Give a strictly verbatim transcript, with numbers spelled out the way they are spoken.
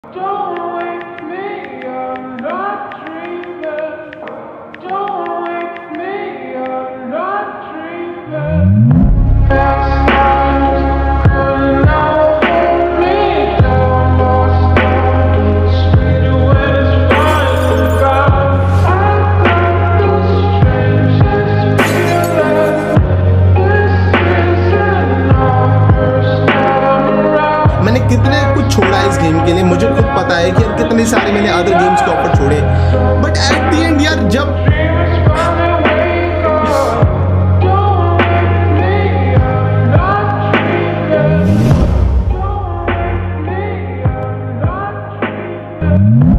Don't wake me, I'm not dreaming. Don't wake me, I'm not dreaming. मैंने कितने कुछ छोड़ा इस गेम के लिए, मुझे खुद पता है कि कितने सारे मैंने अदर गेम्स के ऊपर छोड़े, बट एट द एंड यार जब Don't